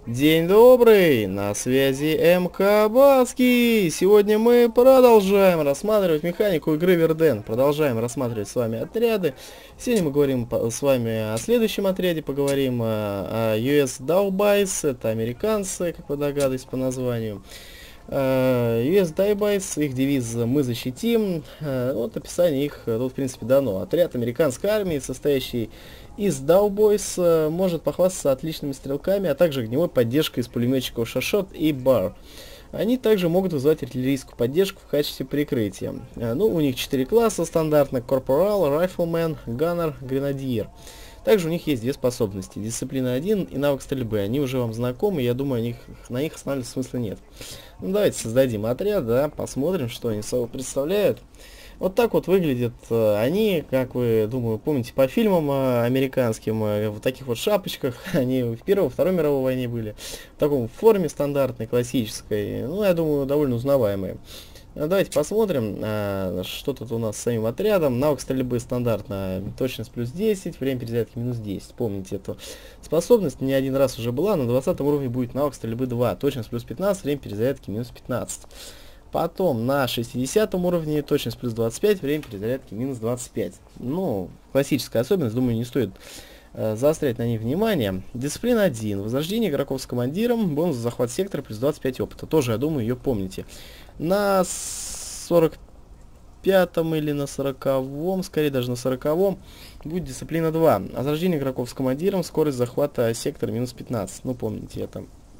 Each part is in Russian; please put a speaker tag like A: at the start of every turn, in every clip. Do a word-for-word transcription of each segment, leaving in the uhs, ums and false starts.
A: День добрый, на связи МК Баски. Сегодня мы продолжаем рассматривать механику игры Верден. Продолжаем рассматривать с вами отряды. Сегодня мы говорим с вами о следующем отряде, поговорим о, о ю эс Dowboys. Это американцы, как вы догадываетесь по названию. ю эс Dowboys, их девиз «Мы защитим». Вот описание их тут в принципе дано. Отряд американской армии, состоящий из Dowboys, может похвастаться отличными стрелками, а также огневой поддержкой из пулеметчиков Шашот и Бар. Они также могут вызывать артиллерийскую поддержку в качестве прикрытия. Ну, у них четыре класса стандартно: Corporal, Rifleman, Gunner, Grenadier. Также у них есть две способности: дисциплина один и навык стрельбы. Они уже вам знакомы, я думаю, них, на них останавливаться смысла нет. Ну, давайте создадим отряд, да, посмотрим, что они собой представляют. Вот так вот выглядят э, они, как вы, думаю, помните по фильмам э, американским, э, в таких вот шапочках. Они в Первой, Второй мировой войне были, в таком форме стандартной, классической. Ну, я думаю, довольно узнаваемые. Давайте посмотрим, э, что тут у нас с самим отрядом. Навык стрельбы стандартно, точность плюс десять, время перезарядки минус десять. Помните эту способность, не один раз уже была. На двадцатом уровне будет навык стрельбы два, точность плюс пятнадцать, время перезарядки минус пятнадцать. Потом на шестидесятом уровне точность плюс двадцать пять, время перезарядки минус двадцать пять. Ну, классическая особенность, думаю, не стоит э, заострять на ней внимание. Дисциплина один. Возрождение игроков с командиром, бонус за захват сектора плюс двадцать пять опыта. Тоже, я думаю, ее помните. На сорок пятом или на сороковом, скорее даже на сороковом, будет дисциплина два. Возрождение игроков с командиром, скорость захвата сектора минус пятнадцать. Ну, помните это.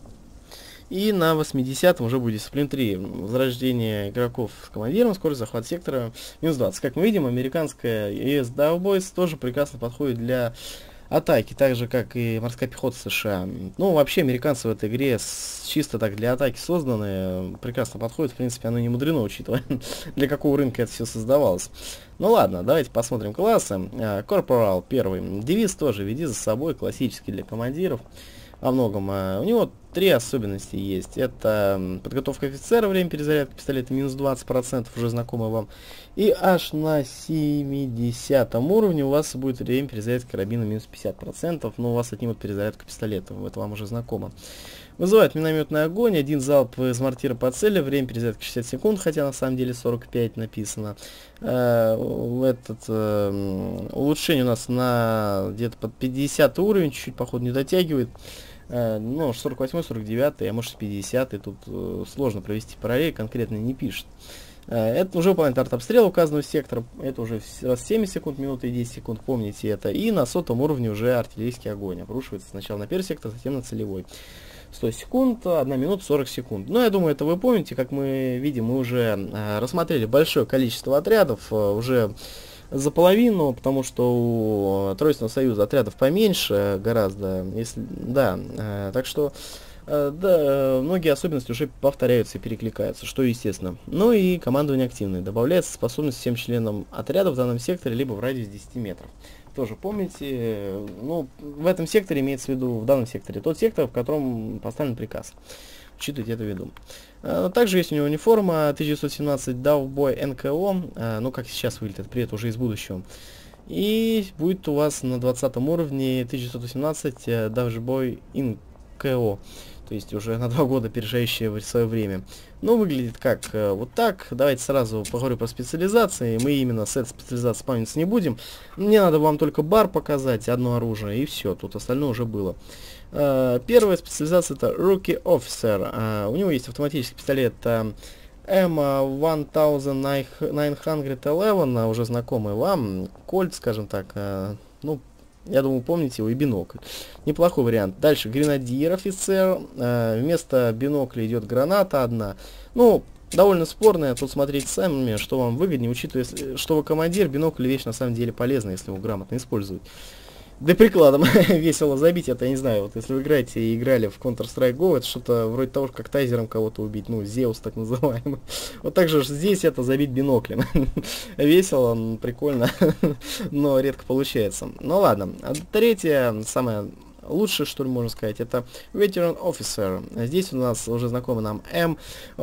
A: И на восьмидесятом уже будет дисциплина три. Возрождение игроков с командиром, скорость захвата сектора минус двадцать. Как мы видим, американская ю эс Dowboys тоже прекрасно подходит для атаки, так же как и морская пехота США. Ну, вообще, американцы в этой игре с, чисто так для атаки созданы, прекрасно подходят. В принципе, оно не мудрено, учитывая, для какого рынка это все создавалось. Ну ладно, давайте посмотрим классы. Corporal первый. Девиз тоже «Веди за собой», классический для командиров. Во многом. У него три особенности есть. Это подготовка офицера, время перезарядки пистолета минус двадцать процентов, уже знакомое вам. И аж на семидесятом уровне у вас будет время перезарядки карабина минус пятьдесят процентов, но у вас отнимут перезарядку пистолета, это вам уже знакомо. Вызывает минометный огонь, один залп из мортира по цели, время перезарядки шестьдесят секунд, хотя на самом деле сорок пять написано. Э, этот, э, улучшение у нас на где-то под пятидесятый уровень, чуть-чуть, походу, не дотягивает. Э, ну, сорок восьмой, сорок девятый, а может пятидесятый, тут э, сложно провести параллель, конкретно не пишет. Это уже выполняет артобстрел указанного сектора, это уже раз семьдесят секунд, минута и десять секунд, помните это. И на сотом уровне уже артиллерийский огонь обрушивается сначала на первый сектор, затем на целевой. сто секунд, одна минута сорок секунд. Ну, я думаю, это вы помните, как мы видим, мы уже э, рассмотрели большое количество отрядов, э, уже за половину, потому что у Тройственного союза отрядов поменьше гораздо, если, да, э, так что... Да, многие особенности уже повторяются и перекликаются, что естественно. Ну и командование активное. Добавляется способность всем членам отряда в данном секторе, либо в радиусе десяти метров. Тоже помните, ну, в этом секторе имеется в виду, в данном секторе, тот сектор, в котором поставлен приказ. Учитывайте это в виду. Также есть у него униформа тысяча девятьсот семнадцать Dowboy эн ка о, ну, как сейчас выглядит, привет уже из будущего. И будет у вас на двадцатом уровне тысяча девятьсот восемнадцать Dowboy эн ка о. То есть уже на два года опережающее в свое время. Ну, выглядит как э, вот так. Давайте сразу поговорю про специализации. Мы именно с этой специализацией спамиться не будем. Мне надо вам только бар показать, одно оружие, и все. Тут остальное уже было. Э, первая специализация — это Rookie Officer. Э, у него есть автоматический пистолет э, эм тысяча девятьсот одиннадцать, уже знакомый вам. Кольт, скажем так. Э, ну, я думаю, помните его, и бинокль. Неплохой вариант. Дальше гренадир офицер. Э, вместо бинокля идет граната одна. Ну, довольно спорная. Тут смотрите сами, что вам выгоднее, учитывая, что вы командир, бинокль вещь на самом деле полезная, если его грамотно использовать. Да прикладом весело забить, это я не знаю, вот если вы играете и играли в Counter-Strike Go, это что-то вроде того, как тайзером кого-то убить, ну, Зеус так называемый. Вот так же здесь это забить биноклем. Весело, прикольно, но редко получается. Ну ладно, а третье, самое лучшее, что ли, можно сказать, это Veteran Officer. Здесь у нас уже знакомый нам эм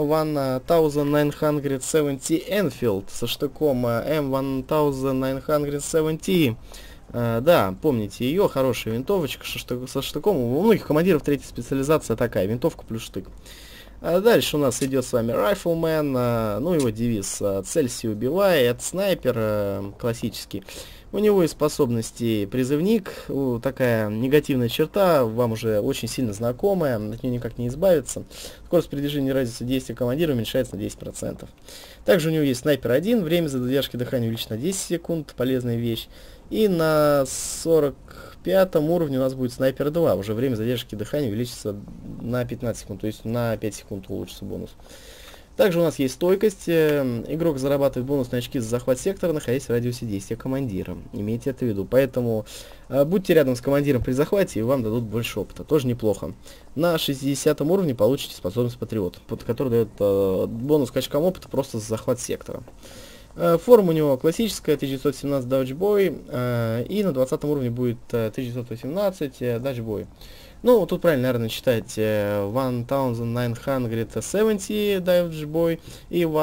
A: девятнадцать семьдесят Enfield со штыком эм девятнадцать семьдесят. Uh, да, помните ее, хорошая винтовочка со, со штыком. У многих командиров третья специализация такая, винтовка плюс штык. А дальше у нас идет с вами Rifleman, uh, ну его девиз uh, «Целься, убивай», это снайпер uh, классический. У него есть способности призывник, uh, такая негативная черта, вам уже очень сильно знакомая, от нее никак не избавиться. Скорость передвижения радиуса действия командира уменьшается на десять процентов. Также у него есть снайпер один, время задержки дыхания увеличено на десять секунд, полезная вещь. И на сорок пятом уровне у нас будет снайпер два, уже время задержки дыхания увеличится на пятнадцать секунд, то есть на пять секунд улучшится бонус. Также у нас есть стойкость, игрок зарабатывает бонусные очки за захват сектора, находясь в радиусе действия командира, имейте это в виду. Поэтому э, будьте рядом с командиром при захвате, и вам дадут больше опыта, тоже неплохо. На шестидесятом уровне получите способность Патриот, под который дает э, бонус к очкам опыта просто за захват сектора. Форма у него классическая, тысяча девятьсот семнадцать Даучбой, э, и на двадцатом уровне будет э, тысяча девятьсот восемнадцать э, Даучбой. Ну, тут правильно, наверное, читать э, тысяча девятьсот семьдесят Даучбой и тысяча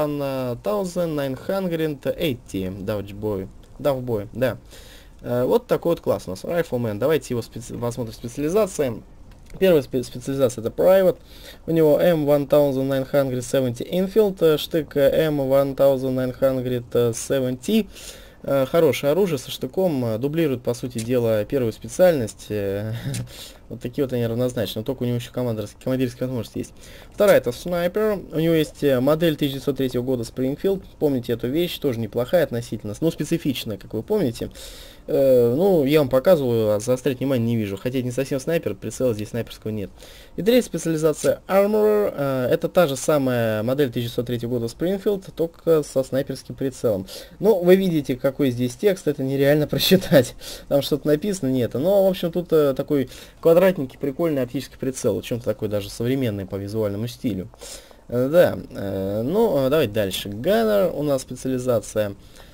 A: девятьсот восемьдесят Даучбой. Даучбой, да. Э, вот такой вот класс у нас, Rifleman. Давайте его специ посмотрим специализации. Первая спе специализация это Private, у него эм девятнадцать семьдесят Infield, штык эм девятнадцать семьдесят, э, хорошее оружие со штыком, э, дублирует по сути дела первую специальность, э, вот такие вот они равнозначны, но только у него еще командирские возможности есть. Вторая это Снайпер, у него есть модель тысяча девятьсот третьего года Springfield, помните эту вещь, тоже неплохая относительно, но специфичная, как вы помните. Э, ну, я вам показываю, а заострять внимание не вижу. Хотя это не совсем снайпер, прицела здесь снайперского нет. И третья специализация Armorer. Э, это та же самая модель тысяча девятьсот третьего года Springfield, только со снайперским прицелом. Ну, вы видите, какой здесь текст, это нереально просчитать. Там что-то написано, нет. Но, в общем, тут э, такой квадратненький, прикольный оптический прицел. Чем-то такой даже современный по визуальному стилю. Э, да, э, ну, давайте дальше. Gunner у нас специализация...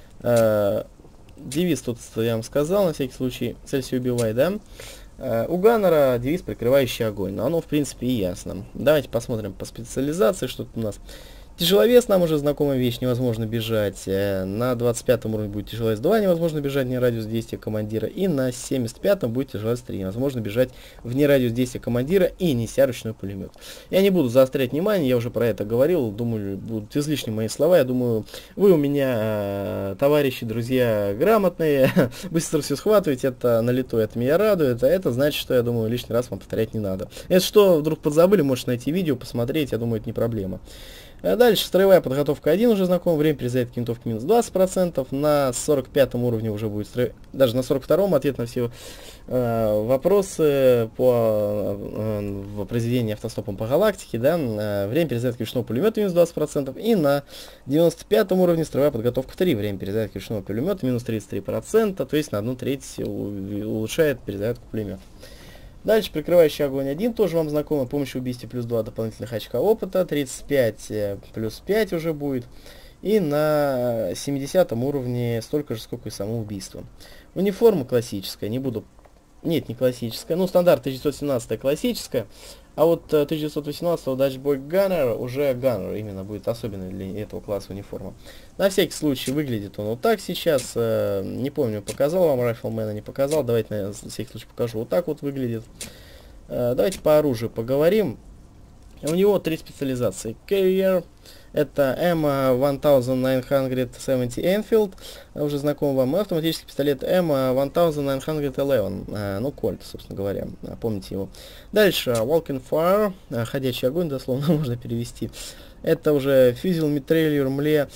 A: Э, Девиз тут я вам сказал, на всякий случай, целься убивай, да? Uh, у Ганнера девиз прикрывающий огонь, но оно в принципе и ясно. Давайте посмотрим по специализации, что тут у нас. Тяжеловес нам уже знакомая вещь, невозможно бежать. Uh, на двадцать пятом уровне будет тяжеловес два, невозможно бежать вне радиус действия командира. И на семьдесят пятом будет тяжеловес три, невозможно бежать вне радиус действия командира и неся ручной пулемет. Я не буду заострять внимание, я уже про это говорил, думаю, будут излишни мои слова. Я думаю, вы у меня, uh, товарищи, друзья, грамотные, быстро все схватываете, это налету, это меня радует, а это значит, что, я думаю, лишний раз вам повторять не надо. Если что, вдруг подзабыли, можете найти видео, посмотреть, я думаю, это не проблема. А дальше строевая подготовка один уже знаком, время перезарядки винтовки минус двадцать процентов, на сорок пятом уровне уже будет, стро... даже на сорок втором ответ на все э, вопросы по э, произведению автостопом по галактике, да, э, время перезарядки ручного пулемета минус двадцать процентов, и на девяносто пятом уровне строевая подготовка три, время перезарядки ручного пулемета минус тридцать три процента, то есть на одну треть улучшает перезарядку пулемета. Дальше прикрывающий огонь один, тоже вам знакомо, помощью убийства плюс два дополнительных очка опыта, тридцать пять плюс пять уже будет. И на семидесятом уровне столько же, сколько и само убийство. Униформа классическая, не буду... Нет, не классическая, ну стандарт тысяча девятьсот семнадцать классическая. А вот тысяча девятьсот восемнадцать Даучбой Gunner уже Gunner именно будет особенный для этого класса униформа. На всякий случай выглядит он вот так сейчас. Э, не помню, показал вам Rifleman, не показал. Давайте на всякий случай покажу. Вот так вот выглядит. Э, давайте по оружию поговорим. У него три специализации. Carrier. Это эм девятнадцать семьдесят Enfield, уже знаком вам, автоматический пистолет эм девятнадцать одиннадцать, э, ну, Кольт, собственно говоря, помните его. Дальше, Walking Fire, ходячий огонь, дословно можно перевести. Это уже Fusil Mitrailleur Mle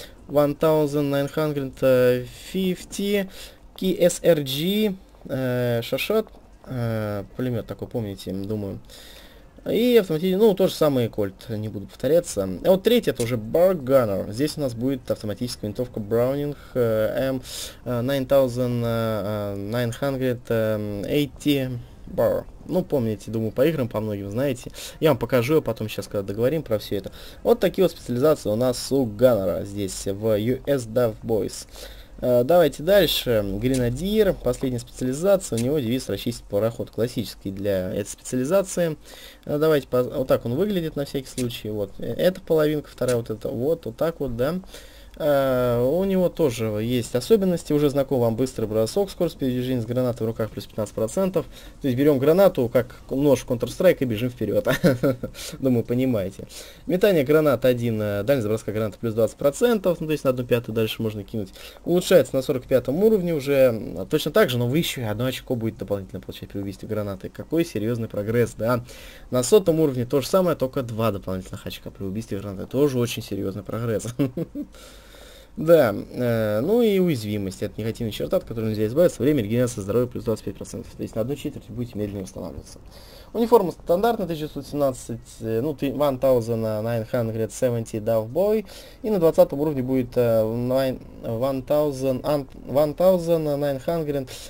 A: девятнадцать пятьдесят, Key эс эр джи, э, Шашот, э, пулемет такой, помните, думаю. И автоматически, ну, то же самое Кольт, не буду повторяться. А вот третий, это уже Bar Gunner. Здесь у нас будет автоматическая винтовка Browning эм девятнадцать восемьдесят Bar. Ну, помните, думаю, по играм, по многим знаете. Я вам покажу, а потом сейчас, когда договорим про все это. Вот такие вот специализации у нас у Ганнера здесь, в ю эс Dav Boys. Uh, давайте дальше. Гренадир, последняя специализация. У него девиз расчистить пароход, классический для этой специализации. Uh, давайте, по... вот так он выглядит на всякий случай. Вот, эта половинка, вторая вот это, вот, вот так вот, да. Uh, у него тоже есть особенности, уже знаком вам быстрый бросок, скорость передвижения с гранатой в руках плюс пятнадцать процентов. То есть берем гранату, как нож в Counter-Strike, и бежим вперед. Думаю, понимаете. Метание гранат один, дальность броска гранаты плюс двадцать процентов, ну, то есть на одну пятую дальше можно кинуть. Улучшается на сорок пятом уровне уже, точно так же, но вы еще одно очко будет дополнительно получать при убийстве гранаты. Какой серьезный прогресс, да. На сотом уровне то же самое, только два дополнительных очка при убийстве гранаты. Тоже очень серьезный прогресс. Да, э, ну и уязвимость. Это негативная черта, от которой нельзя избавиться. Время регенерации здоровья плюс двадцать пять процентов. То есть на одну четверть будете медленнее восстанавливаться. Униформа стандартная тысяча девятьсот семнадцать, э, ну, тысяча девятьсот семьдесят Dove Boy. И на двадцатом уровне будет э, тысяча девятьсот восемнадцать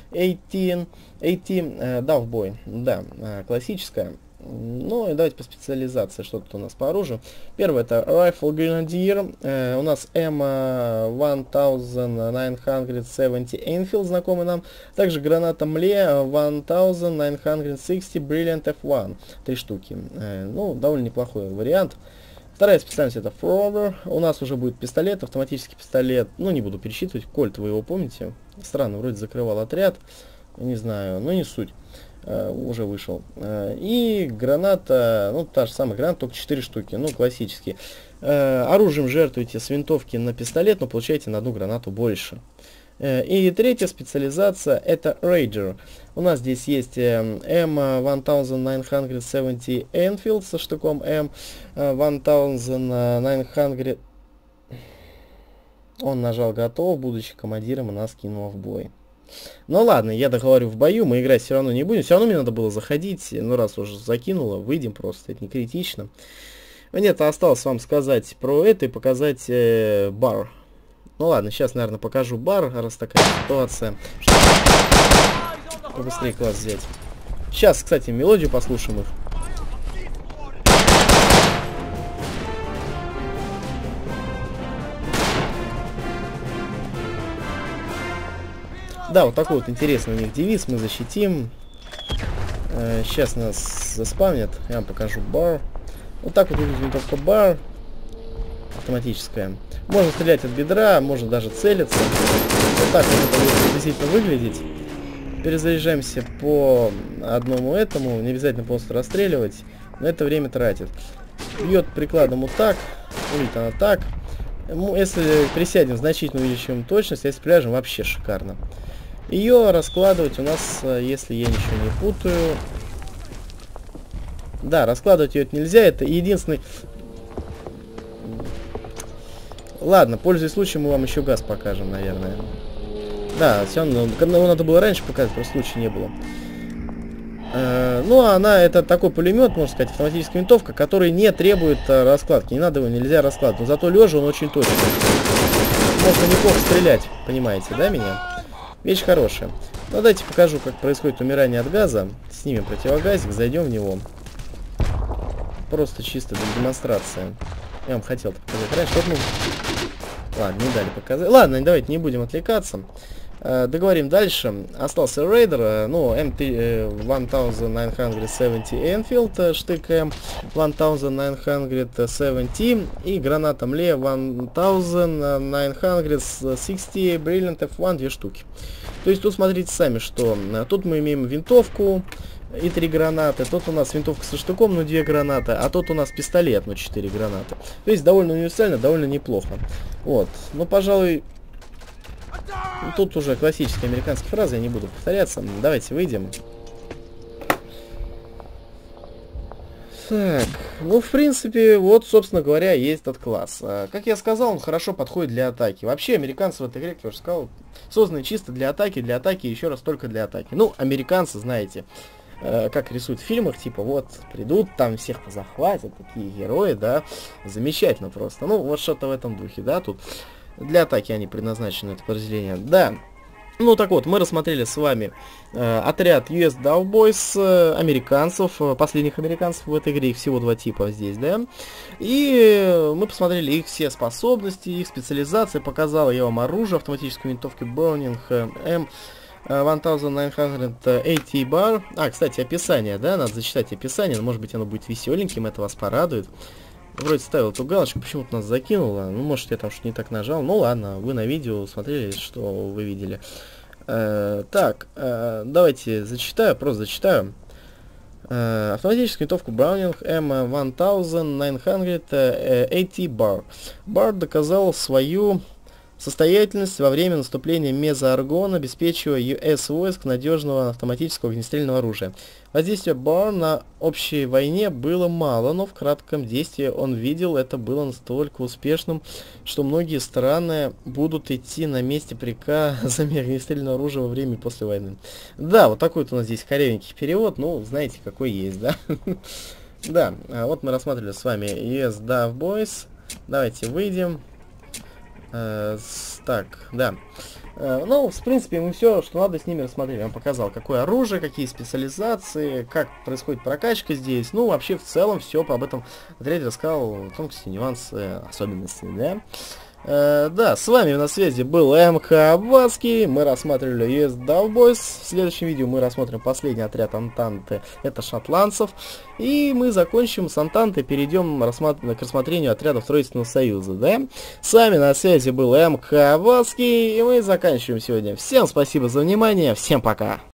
A: э, Dove Boy. Да, э, классическая. Ну и давайте по специализации, что тут у нас по оружию. Первое это Rifle Grenadier, э, у нас эм девятнадцать семьдесят Enfield, знакомый нам. Также граната Мле девятнадцать шестьдесят Brilliant эф один, три штуки. Э, ну, довольно неплохой вариант. Вторая специальность это Thrower, у нас уже будет пистолет, автоматический пистолет, ну не буду пересчитывать, Кольт вы его помните? Странно, вроде закрывал отряд, не знаю, но не суть. Uh, уже вышел. Uh, и граната, ну та же самая граната, только четыре штуки, ну классические. Uh, оружием жертвуете с винтовки на пистолет, но получаете на одну гранату больше. Uh, и третья специализация это Rager. У нас здесь есть uh, эм девятнадцать семьдесят Enfield со штыком эм девятнадцать. Он нажал готов, будучи командиром, и нас кинул в бой. Ну ладно, я договорю в бою, мы играть все равно не будем. Все равно мне надо было заходить, ну раз уже закинуло, выйдем просто, это не критично. Мне-то осталось вам сказать про это и показать э, бар. Ну ладно, сейчас, наверное, покажу бар, раз такая ситуация. Побыстрее класс взять. Сейчас, кстати, мелодию послушаем их. Да, вот такой вот интересный у них девиз, мы защитим. Э, сейчас нас заспавнят, я вам покажу бар. Вот так вот выглядит винтовка бар. Автоматическая. Можно стрелять от бедра, можно даже целиться. Вот так вот это будет приблизительно выглядеть. Перезаряжаемся по одному этому, не обязательно просто расстреливать, но это время тратит. Бьет прикладом вот так, улит она так. Если присядем, значительно увеличиваем точность, если пляжем, вообще шикарно. Ее раскладывать у нас, если я ничего не путаю... Да, раскладывать ее нельзя, это единственный... Ладно, пользуясь случаем, мы вам еще газ покажем, наверное. Да, все равно, его надо было раньше показать, просто случая не было. Э, ну, она, это такой пулемет, можно сказать, автоматическая винтовка, который не требует а, раскладки. Не надо его, нельзя раскладывать. Но зато лежа он очень точный. Можно неплохо стрелять, понимаете, да, меня? Вещь хорошая. Ну, давайте покажу, как происходит умирание от газа. Снимем противогазик, зайдем в него. Просто чисто для демонстрации. Я вам хотел показать раньше. Вот мы... Ладно, не дали показать. Ладно, давайте не будем отвлекаться. Uh, договорим дальше. Остался рейдер, ну, эм девятнадцать семьдесят Enfield, штык эм девятнадцать семьдесят и граната Мле девятнадцать шестьдесят Brilliant эф один, две штуки. То есть тут смотрите сами, что uh, тут мы имеем винтовку и три гранаты, тут у нас винтовка со штыком, ну две гранаты, а тут у нас пистолет, ну четыре гранаты. То есть довольно универсально, довольно неплохо. Вот, ну, пожалуй... Тут уже классические американские фразы, я не буду повторяться. Давайте выйдем. Так, ну, в принципе, вот, собственно говоря, есть этот класс. Как я сказал, он хорошо подходит для атаки. Вообще, американцы в этой игре, как я уже сказал, созданы чисто для атаки, для атаки, еще раз только для атаки. Ну, американцы, знаете, как рисуют в фильмах, типа, вот, придут, там всех позахватят, такие герои, да, замечательно просто. Ну, вот что-то в этом духе, да, тут... Для атаки они предназначены, это подразделение. Да. Ну так вот, мы рассмотрели с вами э, отряд ю эс Dove Boys, э, американцев, э, последних американцев в этой игре, их всего два типа здесь, да. И э, мы посмотрели их все способности, их специализации, показал я вам оружие, автоматическую винтовку Browning э, эм девятнадцать восемьдесят бар. А, кстати, описание, да, надо зачитать описание, может быть оно будет веселеньким, это вас порадует. вроде ставил эту галочку, почему-то нас закинуло. Ну, может, я там что-то не так нажал. Ну, ладно, вы на видео смотрели, что вы видели. Э, так, э, давайте зачитаю, просто зачитаю. Э, автоматическую винтовку Browning эм девятнадцать восемьдесят Bar. Бар доказал свою состоятельность во время наступления мезоаргона, обеспечивая ю эс войск надежного автоматического огнестрельного оружия. Воздействие Бар на общей войне было мало, но в кратком действии он видел, это было настолько успешным, что многие страны будут идти на месте приказами огнестрельного оружия во время и после войны. Да, вот такой вот у нас здесь корявенький перевод, ну, знаете, какой есть, да? Да, вот мы рассматривали с вами ю эс дав Boys. Давайте выйдем. Uh, так, да. Uh, ну, в принципе, мы все, что надо, с ними рассмотрели. Я вам показал, какое оружие, какие специализации, как происходит прокачка здесь. Ну, вообще, в целом, все об этом отряде рассказал, тонкости, нюансы, особенности, да. Uh, да, с вами на связи был МК Аббасский. Мы рассматривали ю эс дав Boys. В следующем видео мы рассмотрим последний отряд Антанты. Это шотландцев. И мы закончим с Антантой, перейдем рассматр... к рассмотрению отрядов Троицкого Союза, да? С вами на связи был МК Аббасский. И мы заканчиваем сегодня. Всем спасибо за внимание. Всем пока.